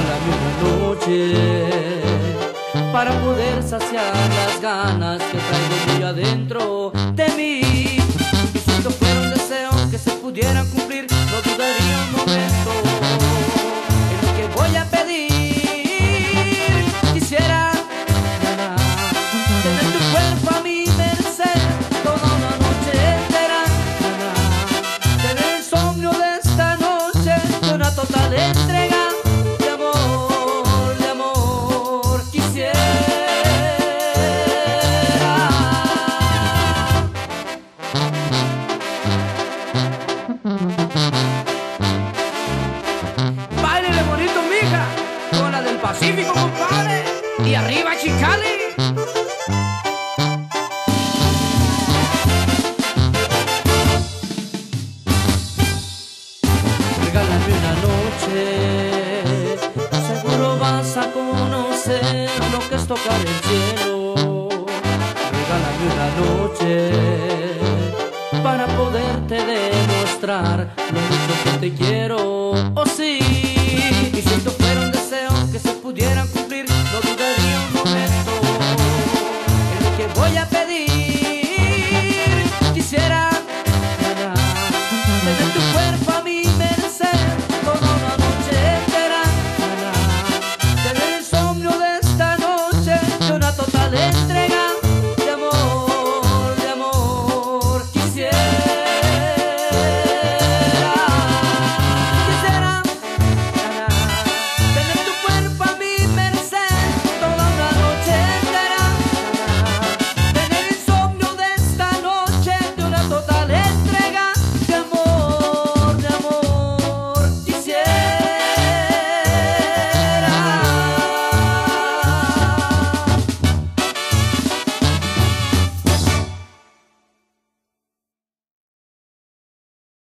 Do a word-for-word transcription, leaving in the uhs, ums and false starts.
Regálame una noche para poder saciar las ganas que traigo muy adentro de mí. Y si esto fuera un deseo que se pudiera cumplir, no dudaría un momento en lo que voy a pedir. Quisiera nada, tener tu cuerpo a mi merced toda una noche entera, nada, tener el sueño de esta noche de una total entrega. Báilele bonito, mija, con la del Pacífico, compadre. Y arriba, Chicali. Regálame una noche, seguro vas a conocer lo que es tocar el cielo. Regálame una noche para poderte demostrar lo mucho que te quiero. Oh sí.